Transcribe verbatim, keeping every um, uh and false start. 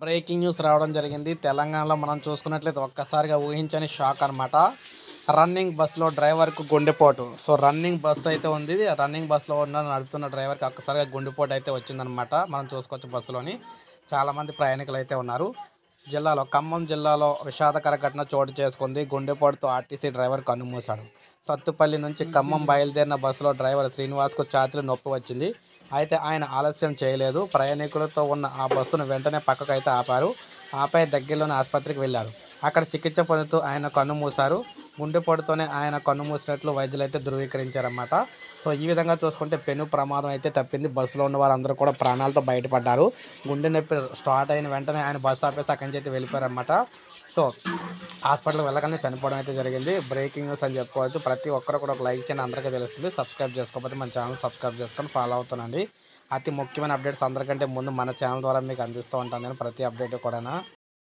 Breaking news రావడం జరిగింది. తెలంగాణలో మనం చూసుకున్నట్లయితే ఒక్కసారిగా ఊహించని షాక్ అనమాట. రన్నింగ్ బస్సులో డ్రైవర్కు గుండెపోటు. సో రన్నింగ్ బస్సు అయితే ఉంది. రన్నింగ్ బస్సులో ఉన్న నడుపుతున్న డ్రైవర్కి ఒక్కసారిగా గుండెపోటు అయితే వచ్చిందనమాట. మనం చూసుకోవచ్చు బస్సులోని చాలామంది ప్రయాణికులు అయితే ఉన్నారు. జిల్లాలో ఖమ్మం జిల్లాలో విషాదకర ఘటన చోటు చేసుకుంది. గుండెపోటుతో ఆర్టీసీ డ్రైవర్ కన్నుమూశాడు. సత్తుపల్లి నుంచి ఖమ్మం బయలుదేరిన బస్సులో డ్రైవర్ శ్రీనివాస్కు ఛాతీలో నొప్పి వచ్చింది. అయితే ఆయన ఆలస్యం చేయలేదు. ప్రయాణికులతో ఉన్న ఆ బస్సును వెంటనే పక్కకు అయితే ఆపారు. ఆపై దగ్గరలోని ఆసుపత్రికి వెళ్ళారు. అక్కడ చికిత్స పొందుతూ ఆయన కన్ను మూశారు. గుండెపోటుతోనే ఆయన కన్ను మూసినట్లు వైద్యులు అయితే ధృవీకరించారన్నమాట. సో ఈ విధంగా చూసుకుంటే పెను ప్రమాదం అయితే తప్పింది. బస్సులో ఉన్న వారందరూ కూడా ప్రాణాలతో బయటపడ్డారు. గుండె నొప్పి స్టార్ట్ అయిన వెంటనే ఆయన బస్సు ఆపేసి అక్కడి నుంచి అయితే వెళ్ళిపోయారన్నమాట. సో హాస్పిటల్కి వెళ్ళగానే చనిపోవడం అయితే జరిగింది. బ్రేకింగ్ న్యూస్ అని చెప్పుకోవచ్చు. ప్రతి ఒక్కరు కూడా ఒక లైక్ చేయండి, అందరికీ తెలుస్తుంది. సబ్స్క్రైబ్ చేసుకోకపోతే మన ఛానల్ సబ్స్క్రైబ్ చేసుకొని ఫాలో అవుతానండి. అతి ముఖ్యమైన అప్డేట్స్ అందరికంటే ముందు మన ఛానల్ ద్వారా మీకు అందిస్తూ ఉంటాను నేను ప్రతి అప్డేట్ కూడా.